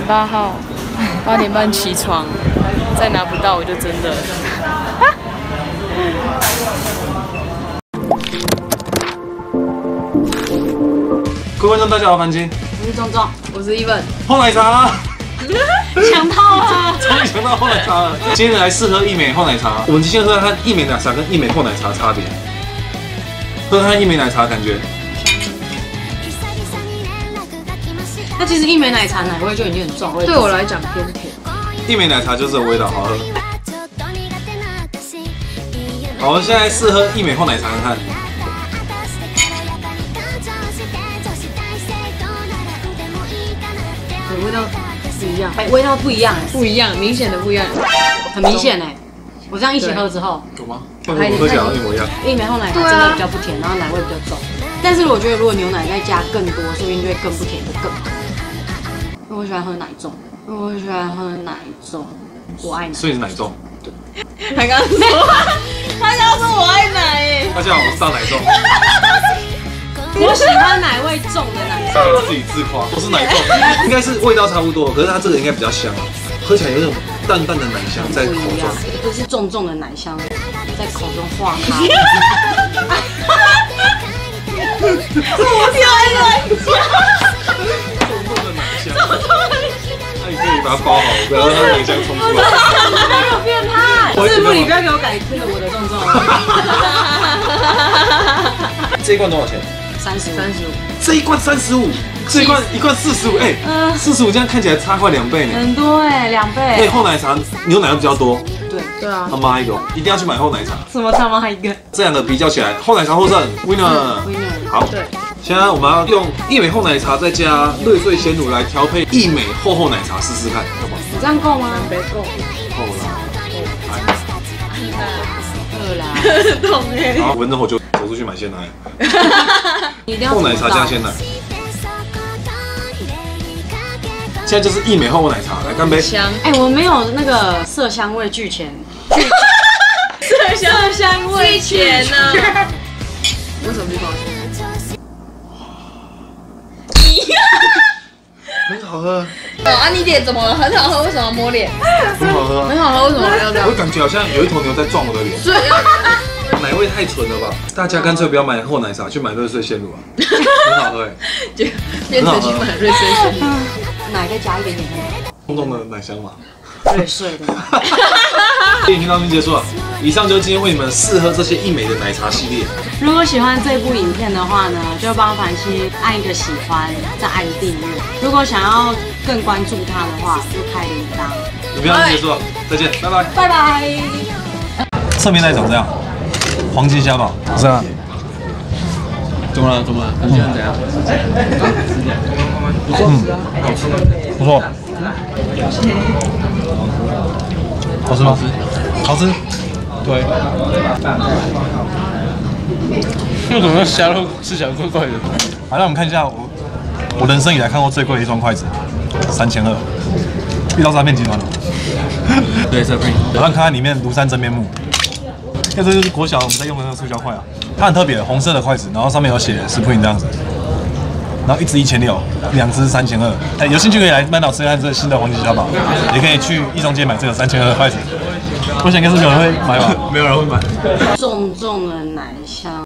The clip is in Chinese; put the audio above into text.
18号8点半起床，再拿不到我就真的。 各位观众，大家好，樊金， 我是壮壮， 我是Even， 后奶茶， 抢到了， 终于抢到后奶茶了。今天来试喝益美后奶茶，我们先喝看益美奶茶跟益美后奶茶差别。喝看益美奶茶感觉， 那其实益美奶茶奶味就已经很重， 对我来讲偏甜。 益美奶茶就是这个味道，好喝。好，我们现在试喝益美后奶茶看看。 味道不一样， 味道不一样， 不一样，明显的不一样， 很明显哎。我这样一起喝之后， 有吗？我喝起来一模一样。 益美后奶茶真的比较不甜，然后奶味比较重。但是我觉得如果牛奶再加更多，说不定就会更不甜，就更好。因为我喜欢喝奶重，我喜欢喝奶重，我爱奶。 所以是奶重。 他刚刚说，我爱奶哎。 大家好，我是大奶重。 我喜欢奶味重的奶茶， 自己自夸，我是奶重，应该是味道差不多，可是它这个应该比较香，喝起来有那种淡淡的奶香在口中， 不是重重的奶香在口中化开。 我天啊！ 重重的奶香，那你可以把它包好，不要让它奶香冲出来。 没有变态，师傅你不要给我改这个我的重重。 这一罐多少钱 ？35。 这一罐35，这一罐45，哎，45这样看起来差快2倍呢。 很多哎，2倍。 哎，后奶茶牛奶又比较多。 对啊。 他妈一个，一定要去买后奶茶。 什么他妈一个？ 这两个比较起来，后奶茶获胜 ，winner。好， 对。现在我们要用益美后奶茶再加瑞穗鲜乳来调配益美厚奶茶，试试看，好吗？ 你这样够吗？ 没够。 够啦。 够啦。 懂哎。 然后闻着我就走出去买鲜奶。 一定要厚奶茶加鲜奶。现在就是益美厚奶茶，来干杯！ 香。 哎，我没有那个色香味俱全。 色香味全呢？为什么不高兴？ 很好喝。 啊，你脸怎么了？很好喝，为什么摸脸？ 很好喝。 很好喝，为什么要这样？ 我感觉好像有一头牛在撞我的脸。奶味太纯了吧？大家干脆不要买厚奶茶，去买瑞穗鲜乳啊，很好喝哎。 就变成去买瑞穗鲜乳， 奶再加一点点重重的奶香嘛。 瑞穗的奶。 电影频道就结束了。以上就是今天为你们试喝这些益美的奶茶系列。 如果喜欢这部影片的话呢，就帮樊希按一个喜欢，再按订阅。如果想要更关注他的话，就开铃铛。 影片就结束了，再见，拜拜。 拜拜。 侧面那长这样，黄金虾堡，是啊。怎么了？很喜欢怎样？不错，好吃，不错。好吃吗？好吃。对。为什么虾肉吃起来怪怪的？好，让我们看一下我人生以来看过最贵的一双筷子，3200，遇到诈骗集团了。对 ，Supreme。马上看看里面庐山真面目。这就是国小我们在用的那个塑胶筷啊，它很特别，红色的筷子，然后上面有写Supreme这样子，然后一只1600，两只3200。哎，有兴趣可以来麦岛吃看这新的黄金虾堡，也可以去一中街买这个3200的筷子。我想应该是没有人会买吧？没有人会买。 重重的奶香。